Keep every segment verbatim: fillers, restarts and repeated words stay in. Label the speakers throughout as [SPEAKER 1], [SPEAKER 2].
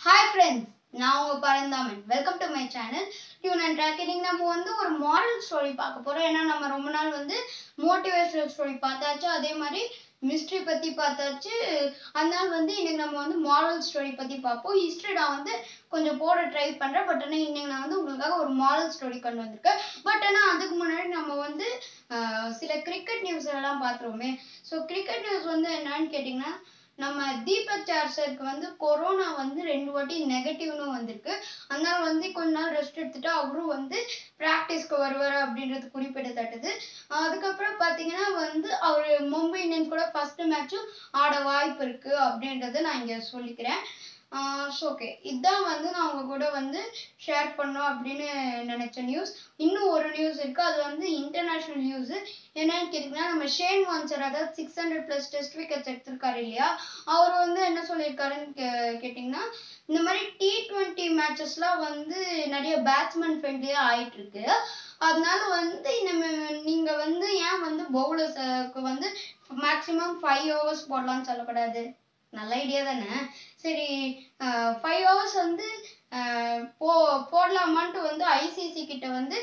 [SPEAKER 1] Hi friends, நான் உங்க Paranthaman. Welcome to my channel. Tune and track இன்னைக்கு நம்ம வந்து ஒரு moral story பார்க்க போறோம். ஏன்னா நம்ம ரொம்ப நாள் வந்து motivational story பார்த்தாச்சு, அதே மாதிரி mystery பத்தி பார்த்தாச்சு. அதனால வந்து இன்னைக்கு நம்ம வந்து moral story பத்தி பார்ப்போம். history நான் வந்து கொஞ்சம் போட ட்ரை பண்றேன். பட் ஆனா இன்னைக்கு நான் வந்து உங்களுக்காக ஒரு moral story கொண்டு வந்திருக்கேன். பட் ஆனா அதுக்கு முன்னாடி நம்ம வந்து சில கிரிக்கெட் நியூஸ் எல்லாம் பார்த்துருவோமே. ஸோ கிரிக்கெட் நியூஸ் வந்து என்னன்னு கேட்டிங்கன்னா, நம்ம தீபக் சார்சருக்கு வந்து கொரோனா வந்து ரெண்டு வாட்டி நெகட்டிவ்னு வந்திருக்கு. அதனால வந்து கொஞ்ச நாள் ரெஸ்ட் எடுத்துட்டு அவரும் வந்து பிராக்டிஸ்க்கு வருவார் அப்படின்றது குறிப்பிடத்தக்கது. அதுக்கப்புறம் பார்த்தீங்கன்னா வந்து அவர் மும்பை இந்தியன்ஸ் கூட ஃபர்ஸ்ட் மேட்சும் ஆட வாய்ப்பு இருக்கு அப்படின்றத நான் இங்கே சொல்லிக்கிறேன். ஸோ ஓகே, இதுதான் வந்து நான் உங்க கூட வந்து ஷேர் பண்ணோம் அப்படின்னு நினைச்ச நியூஸ். இன்னும் ஒரு நியூஸ் இருக்கு, அது வந்து இன்டர்நேஷனல் நியூஸ். என்னன்னு கேட்டீங்கன்னா, நம்ம ஷேன் வார்ன் சார், அதாவது six hundred plus test wickets எடுத்திருக்காரு இல்லையா, அவர் வந்து என்ன சொல்லியிருக்காருன்னு கே கேட்டிங்கன்னா இந்த மாதிரி டி ட்வெண்ட்டி மேட்சஸ்லாம் வந்து நிறைய பேட்ஸ்மேன் ஃப்ரெண்ட்லியா ஆயிட்டு இருக்கு. அதனால வந்து நம்ம நீங்க வந்து ஏன் வந்து பவுலர்ஸ்க்கு வந்து மேக்சிமம் ஃபைவ் ஓவர்ஸ் போடலாம்னு சொல்லக்கூடாது? நல்ல ஐடியா தானே. சரி, ஃபைவ் ஹவர்ஸ் வந்து போ போடலாமான்ட்டு வந்து ஐசிசி கிட்ட வந்து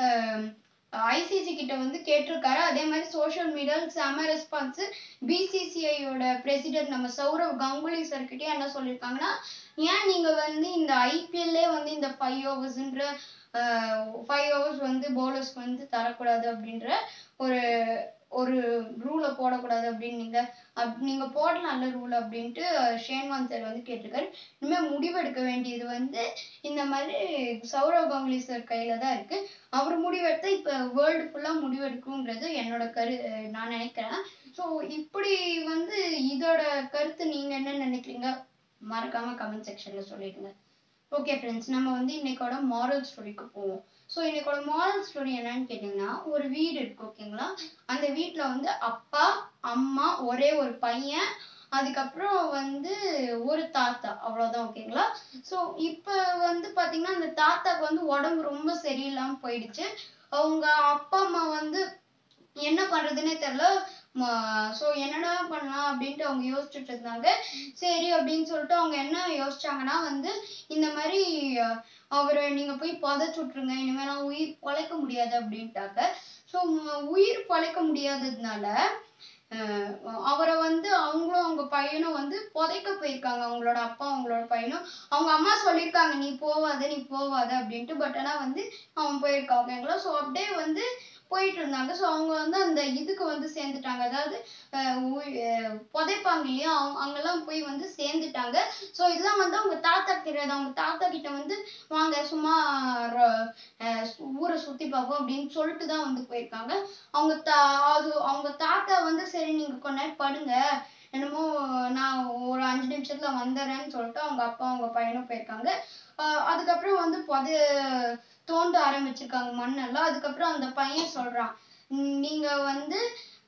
[SPEAKER 1] ஐசிசி கிட்ட வந்து கேட்டிருக்காரு. அதே மாதிரி சோஷியல் மீடியாவில் செம ரெஸ்பான்ஸ். பிசிசிஐயோட பிரசிடென்ட் நம்ம சௌரவ் கங்குலி சார்கிட்டயே என்ன சொல்லியிருக்காங்கன்னா, ஏன் நீங்க வந்து இந்த ஐபிஎல்லே வந்து இந்த ஃபைவ் ஓவர்ஸ்ன்ற ஃபைவ் ஹவர்ஸ் வந்து பவுலர்ஸ்க்கு வந்து தரக்கூடாது அப்படின்ற ஒரு ஒரு ரூலை போடக்கூடாது அப்படின்னு நீங்க நீங்க போடலாம் நல்ல ரூல் அப்படின்ட்டு ஷேன் வார்ன் சார் வந்து கேட்டிருக்காரு. இனிமேல் முடிவெடுக்க வேண்டியது வந்து இந்த மாதிரி சௌரவ் கங்குலி சார் கையில தான் இருக்கு. அவர் முடிவெடுத்தா இப்ப வேர்ல்டு ஃபுல்லா முடிவெடுக்கும்ன்றது என்னோட கரு நான் நினைக்கிறேன். ஸோ இப்படி வந்து இதோட கருத்து நீங்க என்ன நினைக்கிறீங்க? மறக்காம கமெண்ட் செக்ஷன்ல சொல்லிடுங்க. ஓகே ஃப்ரெண்ட்ஸ், நம்ம வந்து இன்னைக்கோட மாரல் ஸ்டோரிக்கு போவோம். ஸோ இன்னைக்கோட மாரல் ஸ்டோரி என்னன்னு கேட்டிங்கன்னா, ஒரு வீடு இருக்கு ஓகேங்களா. அந்த வீட்டில் வந்து அப்பா அம்மா ஒரே ஒரு பையன், அதுக்கப்புறம் வந்து ஒரு தாத்தா, அவ்வளோதான் ஓகேங்களா. ஸோ இப்போ வந்து பார்த்தீங்கன்னா அந்த தாத்தாக்கு வந்து உடம்பு ரொம்ப சரியில்லாமல் போயிடுச்சு. அவங்க அப்பா அம்மா வந்து என்ன பண்றதுன்னே தெரியல. ஸோ என்னடா பண்ணலாம் அப்படின்ட்டு அவங்க யோசிச்சுட்டு இருந்தாங்க. சரி அப்படின்னு சொல்லிட்டு அவங்க என்ன யோசிச்சாங்கன்னா வந்து இந்த மாதிரி அவரை நீங்க போய் புதைச்சு விட்டுருங்க, இனிமேலாம் உயிர் பொழைக்க முடியாது அப்படின்ட்டாங்க. ஸோ உயிர் பொழைக்க முடியாததுனால அவரை வந்து அவங்களும் அவங்க பையனும் வந்து புதைக்க போயிருக்காங்க. அவங்களோட அப்பா அவங்களோட பையனும். அவங்க அம்மா சொல்லியிருக்காங்க நீ போவாத நீ போவாத அப்படின்ட்டு. பட் ஆனா வந்து அவன் போயிருக்கான் ஓகேங்களா. ஸோ அப்படியே வந்து போயிட்டு இருந்தாங்க. ஸோ அவங்க வந்து அந்த இதுக்கு வந்து சேர்ந்துட்டாங்க, அதாவது புதைப்பாங்க இல்லையா, அவங்க அங்கெல்லாம் போய் வந்து சேர்ந்துட்டாங்க. ஸோ இதெல்லாம் வந்து அவங்க தாத்தா தெரியாது. அவங்க தாத்தா கிட்ட வந்து வாங்க சும்மா ஊரை சுத்தி பார்ப்போம் அப்படின்னு சொல்லிட்டு தான் வந்து போயிருக்காங்க. அவங்க தா அது அவங்க தாத்தா வந்து சரி நீங்க கொஞ்ச நேரம் படுங்க, என்னமோ நான் ஒரு அஞ்சு நிமிஷத்துல வந்துடுறேன்னு சொல்லிட்டு அவங்க அப்பா அவங்க பையனும் போயிருக்காங்க. அதுக்கப்புறம் வந்து புதை தோண்ட ஆரம்பிச்சிருக்காங்க மண்ணெல்லாம். அதுக்கப்புறம் அந்த பையன் சொல்றான், நீங்க வந்து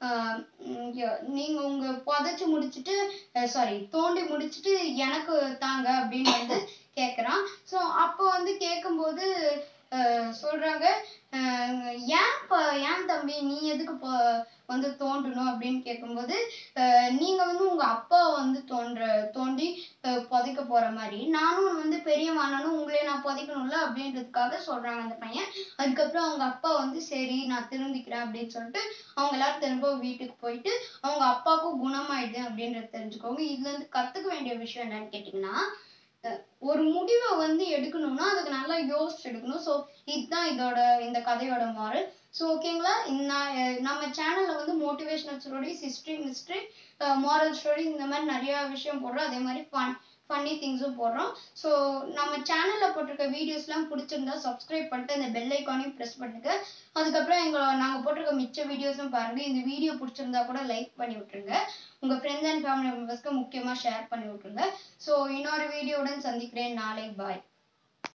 [SPEAKER 1] நீங்க உங்க புதைச்சு முடிச்சுட்டு சாரி தோண்டி முடிச்சுட்டு எனக்கு தாங்க அப்படின்னு வந்து கேக்குறான். ஸோ அப்போ வந்து கேட்கும்போது சொல்றாங்க, ஏன் ஏன் தம்பி நீ எதுக்கு வந்து தோண்டணும் அப்படின்னு கேட்கும்போது, நீங்க வந்து உங்க அப்பா வந்து தோன்ற தோண்டி புதைக்க போற மாதிரி நானும் வந்து பெரியவானாலும் உங்களே நான் புதைக்கணும்ல அப்படின்றதுக்காக சொல்றாங்க அந்த பையன். அதுக்கப்புறம் அவங்க அப்பா வந்து சரி நான் திரும்பிக்கிறேன் அப்படின்னு சொல்லிட்டு அவங்க எல்லாரும் திரும்ப வீட்டுக்கு போயிட்டு அவங்க அப்பாவுக்கும் குணமாயிடுது அப்படின்றத தெரிஞ்சுக்கோங்க. இதுல இருந்து கத்துக்க வேண்டிய விஷயம் என்னன்னு கேட்டீங்கன்னா, ஒரு முடிவை வந்து எடுக்கணும்னா அதுக்கு நல்லா யோசிச்சு எடுக்கணும். ஸோ இதுதான் இதோட இந்த கதையோட மாரல். ஸோ ஓகேங்களா, நம்ம சேனல்ல வந்து motivational stories, history, mystery, moral stories இந்த மாதிரி நிறைய விஷயம் போடுறோம். அதே மாதிரி ஃபன் ஃபன்னி திங்ஸும் போடுறோம். ஸோ நம்ம சேனல்ல போட்டிருக்க வீடியோஸ்லாம் பிடிச்சிருந்தா சப்ஸ்கிரைப் பண்ணிட்டு அந்த பெல் ஐக்கானையும் ப்ரெஸ் பண்ணுங்க. அதுக்கப்புறம் எங்களை நாங்கள் போட்டிருக்க மிச்ச வீடியோஸும் பாருங்க. இந்த வீடியோ பிடிச்சிருந்தா கூட லைக் பண்ணி விட்டுருங்க. உங்க ஃப்ரெண்ட்ஸ் அண்ட் ஃபேமிலி மெம்பர்ஸ்க்கு முக்கியமாக ஷேர் பண்ணி விட்டுருங்க. ஸோ இன்னொரு வீடியோவுடன் சந்திக்கிறேன் நாளை. பாய்.